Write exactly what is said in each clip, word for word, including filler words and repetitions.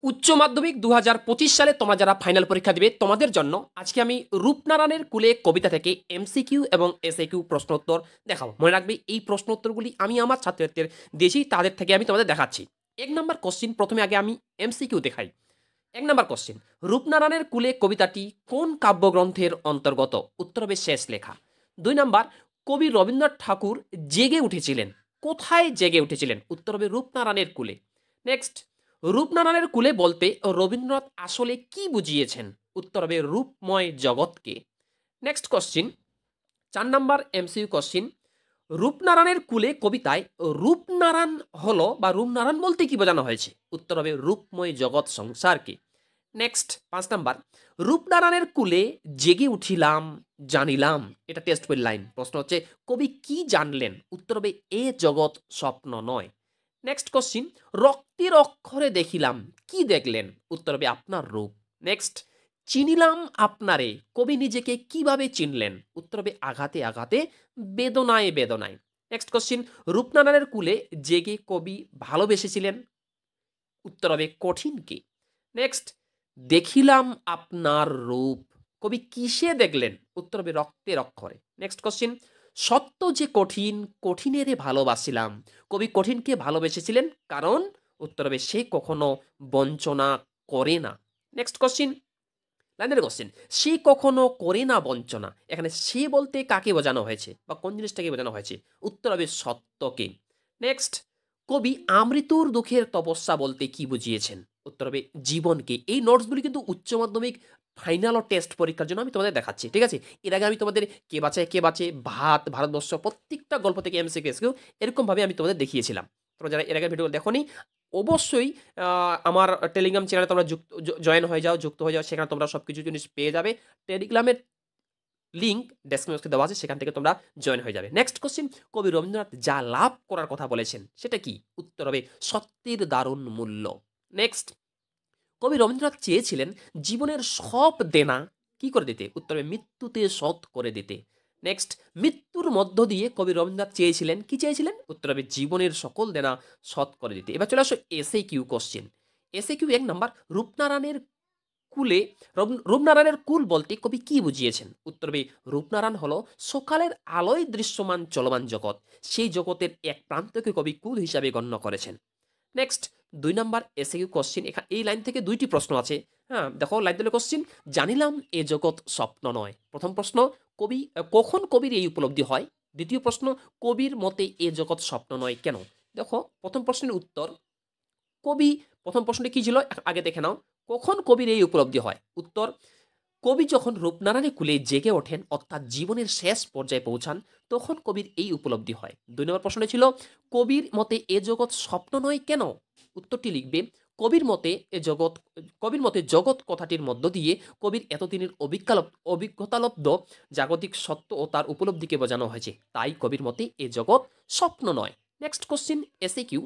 উচ্চ মাধ্যমিক দু হাজার পঁচিশ সালে তোমরা যারা ফাইনাল পরীক্ষা দিবে তোমাদের জন্য আজকে আমি রূপনারায়ণের কুলে কবিতা থেকে এমসিকিউ এবং এসএকিউ প্রশ্নোত্তর দেখাবো। মনে রাখবে এই প্রশ্নোত্তরগুলি আমি আমার ছাত্রছাত্রীদের দিয়েছি, তাদের থেকে আমি তোমাদের দেখাচ্ছি। এক নম্বর কোশ্চিন, প্রথমে আগে আমি এমসিকিউ দেখাই। এক নম্বর কোশ্চিন, রূপনারায়ণের কুলে কবিতাটি কোন কাব্যগ্রন্থের অন্তর্গত? উত্তর হবে শেষ লেখা। দুই নম্বর, কবি রবীন্দ্রনাথ ঠাকুর জেগে উঠেছিলেন, কোথায় জেগে উঠেছিলেন? উত্তর হবে রূপনারায়ণের কুলে। নেক্সট, রূপনারায়ণের কুলে বলতে রবীন্দ্রনাথ আসলে কি বুঝিয়েছেন? উত্তর হবে রূপময় জগৎকে। নেক্সট কোশ্চিন, চার নাম্বার এমসিকিউ কোশ্চিন, রূপনারায়ণের কুলে কবিতায় রূপনারায়ণ হলো বা রূপনারায়ণ বলতে কি বোঝানো হয়েছে? উত্তর হবে রূপময় জগৎ সংসারকে। নেক্সট পাঁচ নাম্বার, রূপনারায়ণের কুলে জেগে উঠিলাম জানিলাম, এটা টেস্ট বইয়ের লাইন। প্রশ্ন হচ্ছে কবি কি জানলেন? উত্তর হবে এ জগৎ স্বপ্ন নয়। নেক্সট কোশ্চিন, রক্তের অক্ষরে দেখিলাম, কি দেখলেন? উত্তর হবে আপনার রূপ। নেক্সট, চিনিলাম আপনারে, কবি নিজেকে কিভাবে চিনলেন? উত্তর হবে আঘাতে আঘাতে, বেদনায় বেদনায়। নেক্সট কোশ্চিন, রূপনারায়ণের কুলে জেগে কবি ভালোবেসেছিলেন? উত্তর হবে কঠিনকে। নেক্সট, দেখিলাম আপনার রূপ, কবি কিসে দেখলেন? উত্তর হবে রক্তের অক্ষরে। নেক্সট কোশ্চিন, সত্য যে কঠিন, কঠিনেরে ভালোবাসিলাম, কবি কঠিনকে ভালোবেসেছিলেন কারণ? উত্তর হবে সে কখনো বঞ্চনা করে না। নেক্সট কোশ্চিন, লাইনের কোশ্চেন, সে কখনো করে না বঞ্চনা, এখানে সে বলতে কাকে বোঝানো হয়েছে বা কোন জিনিসটাকে বোঝানো হয়েছে? উত্তর হবে সত্যকে। নেক্সট, কবি আমৃত্যুর দুঃখের তপস্যা বলতে কি বুঝিয়েছেন? উত্তর হবে জীবনকে। এই নোটসগুলি কিন্তু উচ্চ মাধ্যমিক ফাইনাল ও টেস্ট পরীক্ষার জন্য আমি তোমাদের দেখাচ্ছি, ঠিক আছে? এর আগে আমি তোমাদের কে বাঁচে কে বাঁচে, ভাত, ভারতবর্ষ, প্রত্যেকটা গল্প থেকে এমসিকিউ এসকিউ এরকমভাবে আমি তোমাদের দেখিয়েছিলাম। তোমরা যারা এর আগে ভিডিও দেখোনি অবশ্যই আহ, আমার টেলিগ্রাম চ্যানেলে তোমরা যুক্ত জয়েন হয়ে যাও, যুক্ত হয়ে যাও, সেখানে তোমরা সব কিছু জিনিস পেয়ে যাবে। টেলিগ্রামের লিঙ্ক ডেসক্রিপশনে দেওয়া আছে, সেখান থেকে তোমরা জয়েন হয়ে যাবে। নেক্সট কোশ্চেন, কবি রবীন্দ্রনাথ যা লাভ করার কথা বলেছেন সেটা কি? উত্তর হবে সত্যের দারুণ মূল্য। নেক্সট, কবি রবীন্দ্রনাথ চেয়েছিলেন জীবনের সব দেনা কি করে দিতে? উত্তর হবে মৃত্যুতে শোধ করে দিতে। নেক্সট, মৃত্যুর মধ্য দিয়ে কবি রবীন্দ্রনাথ চেয়েছিলেন কি চেয়েছিলেন? উত্তর হবে জীবনের সকল দেনা শোধ করে দিতে। এবার চলে আসো SA Q question. SA Q এক নাম্বার, রূপনারায়ণের কুলে রব- রূপনারায়ণের কুল বলতে কবি কি বুঝিয়েছেন? উত্তর হবে রূপনারায়ণ হলো সকালের আলোয় দৃশ্যমান চলমান জগৎ, সেই জগতের এক প্রান্তকে কবি কুল হিসাবে গণ্য করেছেন। নেক্সট, দুই নাম্বার এসএকিউ কোশ্চিন, এখানে এই লাইন থেকে দুইটি প্রশ্ন আছে। হ্যাঁ দেখো, লাইন দিলে কোশ্চিন, জানিলাম এ জগৎ স্বপ্ন নয়। প্রথম প্রশ্ন, কবি কখন কবির এই উপলব্ধি হয়? দ্বিতীয় প্রশ্ন, কবির মতে এ জগৎ স্বপ্ন নয় কেন? দেখো, প্রথম প্রশ্নের উত্তর, কবি প্রথম প্রশ্নটি কি ছিল আগে দেখে নাও। কখন কবির এই উপলব্ধি হয়? উত্তর, কবি যখন রূপনারায়ণের কুলে জেগে ওঠেন অর্থাৎ জীবনের শেষ পর্যায়ে পৌঁছান তখন কবির এই উপলব্ধি হয়। দুই নম্বর প্রশ্নটি ছিল, কবির মতে এ জগৎ স্বপ্ন নয় কেন? উত্তরটি লিখবে, কবির মতে এ জগৎ কবির মতে জগৎ কথাটির মধ্য দিয়ে কবির এতদিনের অভিজ্ঞালব অভিজ্ঞতালব্ধ জাগতিক সত্য ও তার উপলব্ধিকে বোঝানো হয়েছে, তাই কবির মতে এ জগৎ স্বপ্ন নয়। নেক্সট কোশ্চিন এসে কিউ,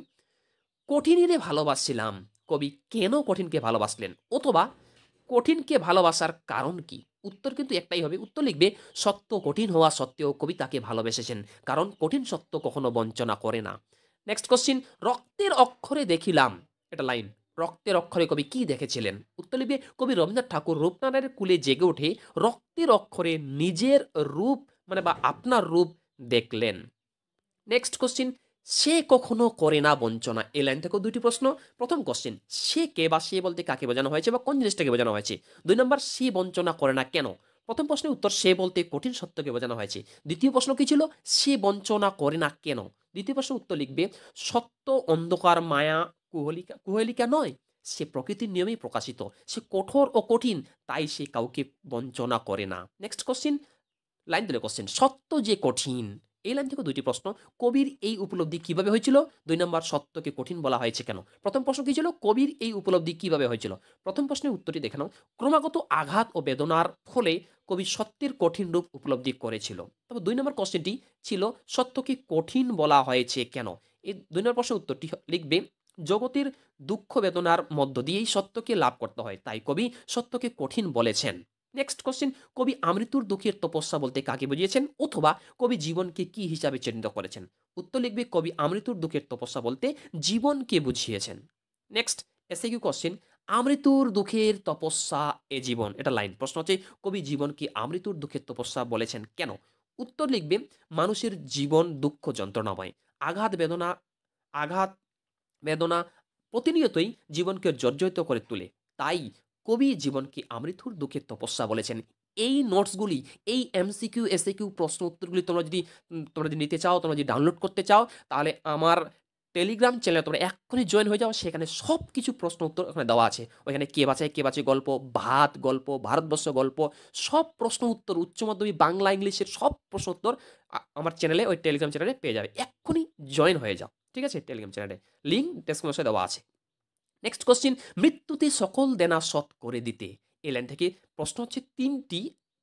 কঠিনীরে ভালোবাসছিলাম, কবি কেন কঠিনকে ভালোবাসলেন? অথবা কঠিনকে ভালোবাসার কারণ কি? উত্তর কিন্তু একটাই হবে, উত্তর লিখবে সত্য কঠিন হওয়া সত্ত্বেও কবি তাকে ভালোবেসেছেন কারণ কঠিন সত্য কখনো বঞ্চনা করে না। নেক্সট কোশ্চিন, রক্তের অক্ষরে দেখিলাম, এটা লাইন, রক্তের অক্ষরে কবি কি দেখেছিলেন? উত্তর লিখবে কবি রবীন্দ্রনাথ ঠাকুর রূপনারায়ণের কুলে জেগে উঠে রক্তের অক্ষরে নিজের রূপ মানে বা আপনার রূপ দেখলেন। নেক্সট কোশ্চিন, সে কখনো করে না বঞ্চনা, এই লাইন থেকেও দুইটি প্রশ্ন। প্রথম কোশ্চিন, সে কে বা সে বলতে কাকে বোঝানো হয়েছে বা কোন জিনিসটাকে বোঝানো হয়েছে? দুই নম্বর, সে বঞ্চনা করে না কেন? প্রথম প্রশ্নের উত্তর, সে বলতে কঠিন সত্যকে বোঝানো হয়েছে। দ্বিতীয় প্রশ্ন কি ছিল? সে বঞ্চনা করে না কেন? দ্বিতীয় প্রশ্নের উত্তর লিখবে, সত্য অন্ধকার মায়া কুহলিকা কুহেলিকা নয়, সে প্রকৃতির নিয়মেই প্রকাশিত, সে কঠোর ও কঠিন, তাই সে কাউকে বঞ্চনা করে না। নেক্সট কোশ্চিন, লাইন দিলে কোশ্চেন, সত্য যে কঠিন, এই লাইন থেকে দুইটি প্রশ্ন। কবির এই উপলব্ধি কিভাবে হয়েছিল? দুই নম্বর, সত্যকে কঠিন বলা হয়েছে কেন? প্রথম প্রশ্ন কি ছিল? কবির এই উপলব্ধি কিভাবে হয়েছিল? প্রথম প্রশ্নের উত্তরটি দেখে নাও, ক্রমাগত আঘাত ও বেদনার ফলে কবি সত্যের কঠিন রূপ উপলব্ধি করেছিল। তবে দুই নম্বর কোশ্চেনটি ছিল, সত্যকে কঠিন বলা হয়েছে কেন? এই দুই নম্বর প্রশ্নের উত্তরটি লিখবে, জগতের দুঃখ বেদনার মধ্য দিয়েই সত্যকে লাভ করতে হয়, তাই কবি সত্যকে কঠিন বলেছেন। নেক্সট কোশ্চেন, কবি আমৃত্যুর দুঃখের তপস্যা বলতে কাকে বুঝিয়েছেন? অথবা কবি জীবনকে কি হিসাবে চিহ্নিত করেছেন? উত্তর লিখবে, কবি আমৃত্যুর দুঃখের তপস্যা বলতে জীবনকে বুঝিয়েছেন। নেক্সট এসএকিউ কোশ্চেন, আমৃত্যুর দুঃখের তপস্যা এ জীবন। এটা লাইন। প্রশ্ন হচ্ছে কবি জীবনকে আমৃত্যুর দুঃখের তপস্যা বলেছেন কেন? উত্তর লিখবে মানুষের জীবন দুঃখ যন্ত্রণাময়। আঘাত বেদনা আঘাত বেদনা প্রতিনিয়তই জীবনকে জর্জরিত করে তোলে। তাই কবি জীবনকে আমৃত্যুর দুঃখের তপস্যা বলেছেন। এই নোটসগুলি, এই এমসিকিউ, এসএকিউ প্রশ্ন উত্তরগুলি তোমরা যদি উম তোমরা যদি নিতে চাও, তোমরা যদি ডাউনলোড করতে চাও, তাহলে আমার টেলিগ্রাম চ্যানেলে তোমরা এক্ষুনি জয়েন হয়ে যাও। সেখানে সবকিছু প্রশ্ন উত্তর ওখানে দেওয়া আছে। ওইখানে কে বাঁচায়, কে বাঁচে গল্প, ভাত গল্প, ভারতবর্ষ গল্প, সব প্রশ্ন উত্তর উচ্চ মাধ্যমিক বাংলা, ইংলিশের সব প্রশ্ন উত্তর আ আমার চ্যানেলে, ওই টেলিগ্রাম চ্যানেলে পেয়ে যাবে। এক্ষুনি জয়েন হয়ে যাও। ঠিক আছে? টেলিগ্রাম চ্যানেলে। লিঙ্ক ডেসক্রিপশনে দেওয়া আছে। নেক্সট কোয়েশ্চেন, মৃত্যুতে সকল দেনা শোধ করে দিতে। এই লাইন থেকে প্রশ্ন হচ্ছে তিনটি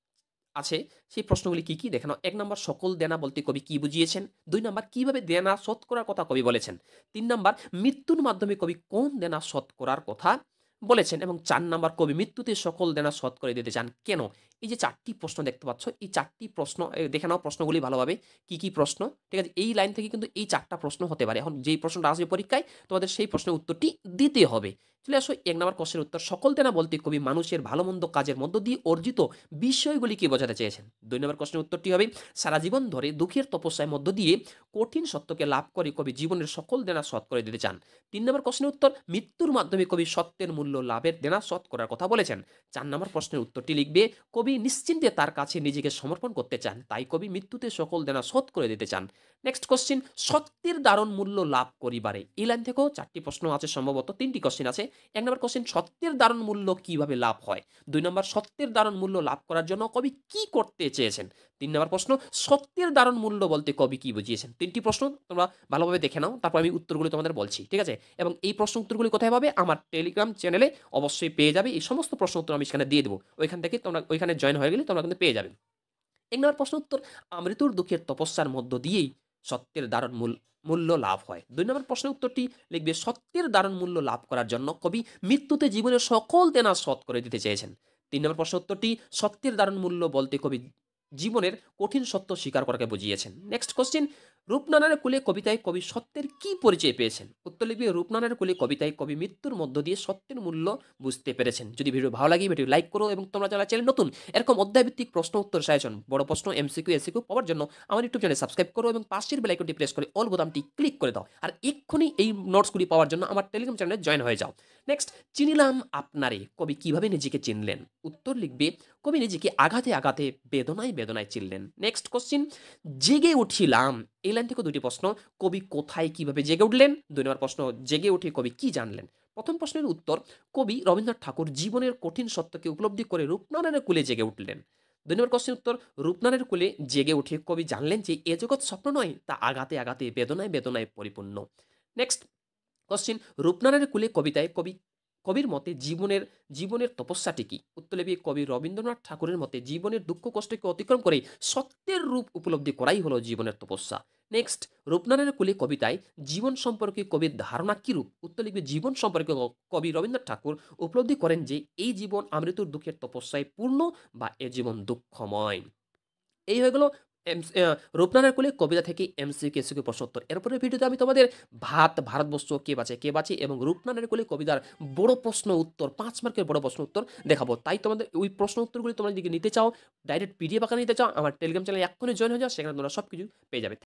আছে। সেই প্রশ্নগুলি কি, কি দেখে নাও। এক নাম্বার সকল দেনা বলতে কবি কি বুঝিয়েছেন? দুই নাম্বার কিভাবে দেনা শোধ করার কথা কবি বলেছেন? তিন নাম্বার মৃত্যুর মাধ্যমে কবি কোন দেনা শোধ করার কথা বলেছেন? এবং চার নাম্বার কবি মৃত্যুতে সকল দেনা শোধ করে দিতে চান কেন? এই যে চারটি প্রশ্ন দেখতে পাচ্ছ, এই চারটি প্রশ্ন এ দেখে নাও প্রশ্নগুলি ভালোভাবে। কি, কি প্রশ্ন? ঠিক আছে? এই লাইন থেকে কিন্তু এই চারটা প্রশ্ন হতে পারে। এখন যেই প্রশ্নটা আসবে পরীক্ষায় তোমাদের সেই প্রশ্নের উত্তরটি দিতে হবে। চলে আসো এক নাম্বার কোশ্চেনের উত্তর। সকল দেনা বলতে কবি মানুষের ভালো-মন্দ কাজের মধ্য দিয়ে অর্জিত বিষয়গুলিকে বোঝাতে চেয়েছেন। দুই নম্বর প্রশ্নের উত্তরটি হবে সারা জীবন ধরে দুঃখের তপস্যার মধ্য দিয়ে কঠিন সত্যকে লাভ করে কবি জীবনের সকল দেনা শোধ করে দিতে চান। তিন নম্বর প্রশ্নের উত্তর মৃত্যুর মাধ্যমে কবি সত্যের মূল্য লাভের দেনা শোধ করার কথা বলেছেন। চার নম্বর প্রশ্নের উত্তরটি লিখবে কবি নিশ্চিন্তে তার কাছে নিজেকে সমর্পণ করতে চান, তাই কবি মৃত্যুতে সকল দেনা শোধ করে দিতে চান। নেক্সট কোশ্চেন, সত্যের দারুণ মূল্য লাভ করিবারে। এই লাইন থেকেও চারটি প্রশ্ন আছে, সম্ভবত তিনটি কোশ্চেন আছে। এক নম্বর কোশ্চেন, সত্যের দারুণ মূল্য কিভাবে লাভ হয়? দুই নম্বর, সত্যের দারুণ মূল্য লাভ করার জন্য কবি কি করতে চেয়েছেন? তিন নম্বর প্রশ্ন, সত্যের দারুণ মূল্য বলতে কবি কি বুঝিয়েছেন? তিনটি প্রশ্ন তোমরা ভালোভাবে দেখে নাও, তারপর আমি উত্তরগুলি তোমাদের বলছি। ঠিক আছে? এবং এই প্রশ্ন উত্তরগুলি কোথায় পাবে? আমার টেলিগ্রাম চ্যানেলে অবশ্যই পেয়ে যাবে। এই সমস্ত প্রশ্ন উত্তর আমি সেখানে দিয়ে দেবো। ওইখান থেকে তোমরা ওইখানে জয়েন হয়ে গেলে তোমরা কিন্তু পেয়ে যাবে। এক নম্বর প্রশ্ন উত্তর, আমৃত্যুর দুঃখের তপস্যার মধ্য দিয়েই সত্যের দারুণ মূল মূল্য লাভ হয়। দুই নম্বর প্রশ্নের উত্তরটি লিখবে সত্যের দারুণ মূল্য লাভ করার জন্য কবি মৃত্যুতে জীবনের সকল দেনা শোধ করে দিতে চেয়েছেন। তিন নম্বর প্রশ্ন উত্তরটি সত্যের দারুণ মূল্য বলতে কবি জীবনের কঠিন সত্য স্বীকার করাকে বুঝিয়েছেন। নেক্সট কোশ্চেন, রূপনারায়ণের কুলে কবিতায় কবি সত্যের কি পরিচয় পেয়েছেন? উত্তর লিখবে রূপনারায়ণের কুলে কবিতায় কবি মৃত্যুর মধ্য দিয়ে সত্যের মূল্য বুঝতে পেরেছেন। যদি ভিডিও ভালো লাগে ভিডিও লাইক করো, এবং তোমরা যারা চ্যানেল নতুন এরকম অধ্যায়ভিত্তিক প্রশ্ন উত্তর সাজেশন, বড় প্রশ্ন, এমসিকিউ, এসিকিউ পাওয়ার জন্য আমার ইউটিউব চ্যানেল সাবস্ক্রাইব করো এবং পাশের বেল আইকনটি প্রেস করে অল বোতামটি ক্লিক করে দাও। আর এক্ষুনি এই নোটসগুলি পাওয়ার জন্য আমার টেলিগ্রাম চ্যানেলে জয়েন হয়ে যাও। নেক্সট, চিনিলাম আপনারে কবি কিভাবে নিজেকে চিনলেন? উত্তর লিখবে কবি নিজেকে আঘাতে আঘাতে বেদনায় বেদনায় চিনলেন। নেক্সট কোশ্চিন, জেগে উঠিলাম। এই লাইন থেকে দুটি প্রশ্ন, কবি কোথায় কিভাবে জেগে উঠলেন? দুই নম্বর প্রশ্ন, জেগে উঠে কবি কি জানলেন? প্রথম প্রশ্নের উত্তর, কবি রবীন্দ্রনাথ ঠাকুর জীবনের কঠিন সত্যকে উপলব্ধি করে রূপনারায়ণের কুলে জেগে উঠলেন। দুই নম্বর কোশ্চেন উত্তর, রূপনারায়ণের কুলে জেগে উঠে কবি জানলেন যে এ জগৎ স্বপ্ন নয়, তা আঘাতে আঘাতে বেদনায় বেদনায় পরিপূর্ণ। নেক্সট কোশ্চিন, রূপনারায়ণের কুলে কবিতায় কবি কবির মতে জীবনের জীবনের তপস্যাটি কি? উত্তর লিখবে কবি রবীন্দ্রনাথ ঠাকুরের মতে জীবনের দুঃখ কষ্টকে অতিক্রম করে সত্যের রূপ উপলব্ধি করাই হলো জীবনের তপস্যা। নেক্সট, রূপনারায়ণের কুলে কবিতায় জীবন সম্পর্কে কবির ধারণা কি রূপ? উত্তর লিখবে জীবন সম্পর্কে ক- কবি রবীন্দ্রনাথ ঠাকুর উপলব্ধি করেন যে এই জীবন আমৃত্যুর দুঃখের তপস্যায় পূর্ণ, বা এ জীবন দুঃখময়। এই হয়ে গেল এমস আ রূপনারায়ণ কুলে কবিতা থেকে এমসিকিউ, এসিকিউ প্রশ্ন উত্তর। এরপরের ভিডিওতে আমি তোমাদের ভাত, ভারতবর্ষ, কে বাঁচে, কে বাঁচে এবং রূপনারায়ণ কুলে কবিতার বড় প্রশ্ন উত্তর, পাঁচ মার্কের বড় প্রশ্ন উত্তর দেখাবো। তাই তোমাদের ওই প্রশ্ন উত্তরগুলি তোমরা যদি নিতে চাও, ডাইরেক্ট পিডিএফ আকারে নিতে চাও, আমার টেলিগ্রাম চ্যানেলে এক্ষুনি জয়েন হয়ে যাও, সেখানে তোমরা সবকিছু পেয়ে যাবে।